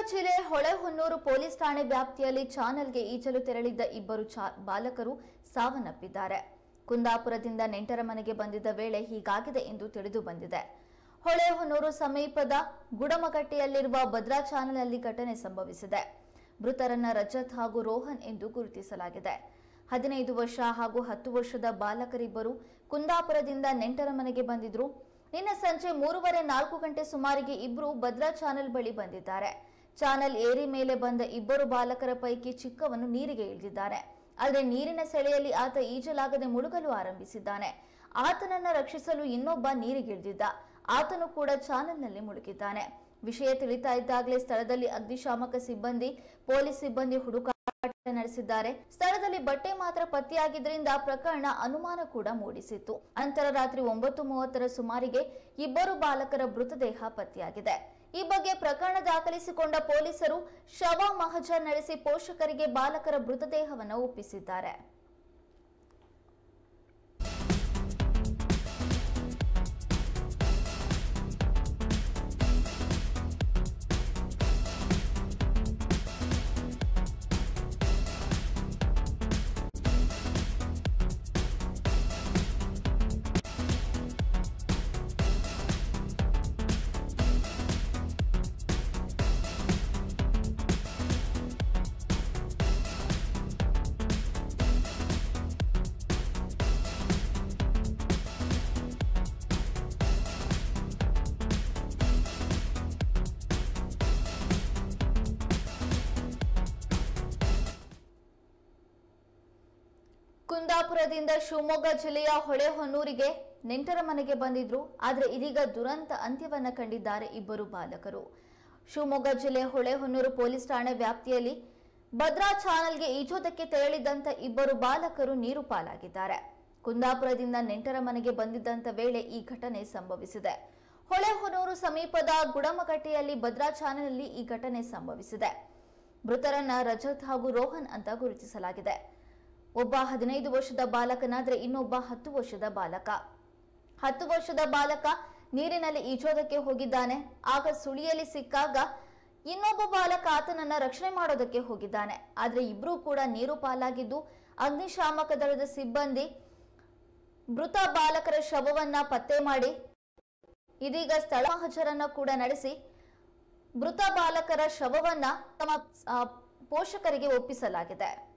ಜಿಲ್ಲೆ ಹೊಳೆಹೊನ್ನೂರು ಪೊಲೀಸ್ ಠಾಣೆ ವ್ಯಾಪ್ತಿಯಲ್ಲಿ ಚಾನೆಲ್ಗೆ ಈಜಲು ತೆರಳಿದ್ದ ಇಬ್ಬರು ಬಾಲಕರು ಸಾವನ್ನಪ್ಪಿದ್ದಾರೆ. ಕುಂದಾಪುರದಿಂದ ನೆಂಟರ ಮನೆಗೆ ಬಂದಿದ್ದ ವೇಳೆ ಹೀಗಾಗಿದೆ ಎಂದು ತಿಳಿದು ಬಂದಿದೆ. ಹೊಳೆಹೊನ್ನೂರು ಸಮೀಪದ ಗುಡಮಗಟ್ಟೆಯಲ್ಲಿರುವ ಭದ್ರಾ ಚಾನೆಲ್ನಲ್ಲಿ ಘಟನೆ ಸಂಭವಿಸಿದೆ. ಮೃತರನ್ನ ರಜತ್ ಹಾಗೂ ರೋಹನ್ ಎಂದು ಗುರುತಿಸಲಾಗಿದೆ. 15 ವರ್ಷ ಹಾಗೂ 10 ವರ್ಷದ ಬಾಲಕರಿಬ್ಬರು ಕುಂದಾಪುರದಿಂದ ನೆಂಟರ ಮನೆಗೆ ಬಂದಿದ್ರು. ನಿನ್ನೆ ಸಂಜೆ 3:30-4 ಗಂಟೆ ಸುಮಾರಿಗೆ ಇಬ್ಬರು ಭದ್ರಾ ಚಾನೆಲ್ ಬಳಿ ಬಂದಿದ್ದಾರೆ. ಚಾನೆಲ್ ಏರಿ ಮೇಲೆ ಬಂದ ಇಬ್ಬರು ಬಾಲಕರ ಪೈಕಿ ಚಿಕ್ಕವನು ನೀರಿಗೆ ಇಳಿದಿದ್ದಾನೆ. ಆದರೆ ನೀರಿನ ಸೆಳೆಯಲ್ಲಿ ಆತ ಈಜಲಾಗದೆ ಮುಳುಗಲು ಆರಂಭಿಸಿದ್ದಾನೆ. ಆತನನ್ನ ರಕ್ಷಿಸಲು ಇನ್ನೊಬ್ಬ ನೀರಿಗಿಳಿದಿದ್ದ. ಆತನು ಕೂಡ ಚಾನೆಲ್ನಲ್ಲಿ ಮುಳುಗಿದ್ದಾನೆ. ವಿಷಯ ತಿಳಿತಾ ಇದ್ದಾಗಲೇ ಸ್ಥಳದಲ್ಲಿ ಅಗ್ನಿಶಾಮಕ ಸಿಬ್ಬಂದಿ, ಪೊಲೀಸ್ ಸಿಬ್ಬಂದಿ ಹುಡುಕಾಟ ನಡೆಸಿದ್ದಾರೆ. ಸ್ಥಳದಲ್ಲಿ ಬಟ್ಟೆ ಮಾತ್ರ ಪತ್ತೆಯಾಗಿದ್ದರಿಂದ ಪ್ರಕರಣ ಅನುಮಾನ ಕೂಡ ಮೂಡಿಸಿತ್ತು. ನಂತರ ರಾತ್ರಿ 9:30 ಸುಮಾರಿಗೆ ಇಬ್ಬರು ಬಾಲಕರ ಮೃತದೇಹ ಪತ್ತೆಯಾಗಿದೆ. ಈ ಬಗ್ಗೆ ಪ್ರಕರಣ ದಾಖಲಿಸಿಕೊಂಡ ಪೊಲೀಸರು ಶವ ಮಹಜರ್ ನಡೆಸಿ ಪೋಷಕರಿಗೆ ಬಾಲಕರ ಮೃತದೇಹವನ್ನು ಒಪ್ಪಿಸಿದ್ದಾರೆ. ಕುಂದಾಪುರದಿಂದ ಶಿವಮೊಗ್ಗ ಜಿಲ್ಲೆಯ ಹೊಳೆಹೊನ್ನೂರಿಗೆ ನೆಂಟರ ಮನೆಗೆ ಬಂದಿದ್ರು. ಆದರೆ ಇದೀಗ ದುರಂತ ಅಂತ್ಯವನ್ನ ಕಂಡಿದ್ದಾರೆ ಇಬ್ಬರು ಬಾಲಕರು. ಶಿವಮೊಗ್ಗ ಜಿಲ್ಲೆ ಹೊಳೆಹೊನ್ನೂರು ಪೊಲೀಸ್ ಠಾಣೆ ವ್ಯಾಪ್ತಿಯಲ್ಲಿ ಭದ್ರಾ ಚಾನೆಲ್ಗೆ ಈಜೋದಕ್ಕೆ ತೆರಳಿದಂತ ಇಬ್ಬರು ಬಾಲಕರು ನೀರು ಪಾಲಾಗಿದ್ದಾರೆ. ಕುಂದಾಪುರದಿಂದ ನೆಂಟರ ಮನೆಗೆ ಬಂದಿದ್ದಂತ ವೇಳೆ ಈ ಘಟನೆ ಸಂಭವಿಸಿದೆ. ಹೊಳೆಹೊನ್ನೂರು ಸಮೀಪದ ಗುಡಮಗಟ್ಟೆಯಲ್ಲಿ ಭದ್ರಾ ಚಾನೆಲ್ನಲ್ಲಿ ಈ ಘಟನೆ ಸಂಭವಿಸಿದೆ. ಮೃತರನ್ನ ರಜತ್ ಹಾಗೂ ರೋಹನ್ ಅಂತ ಗುರುತಿಸಲಾಗಿದೆ. ಒಬ್ಬ 15 ವರ್ಷದ ಬಾಲಕನಾದ್ರೆ ಇನ್ನೊಬ್ಬ 10 ವರ್ಷದ ಬಾಲಕ. 10 ವರ್ಷದ ಬಾಲಕ ನೀರಿನಲ್ಲಿ ಈಜೋದಕ್ಕೆ ಹೋಗಿದ್ದಾನೆ. ಆಗ ಸುಳಿಯಲ್ಲಿ ಸಿಕ್ಕಾಗ ಇನ್ನೊಬ್ಬ ಬಾಲಕ ಆತನನ್ನ ರಕ್ಷಣೆ ಮಾಡೋದಕ್ಕೆ ಹೋಗಿದ್ದಾನೆ. ಆದ್ರೆ ಇಬ್ರು ಕೂಡ ನೀರು ಪಾಲಾಗಿದ್ದು ಅಗ್ನಿಶಾಮಕ ದಳದ ಸಿಬ್ಬಂದಿ ಮೃತ ಬಾಲಕರ ಶವವನ್ನ ಪತ್ತೆ ಮಾಡಿ ಇದೀಗ ಸ್ಥಳ ಮಹಜರನ್ನ ಕೂಡ ನಡೆಸಿ ಮೃತ ಬಾಲಕರ ಶವವನ್ನ ತಮ್ಮ ಪೋಷಕರಿಗೆ ಒಪ್ಪಿಸಲಾಗಿದೆ.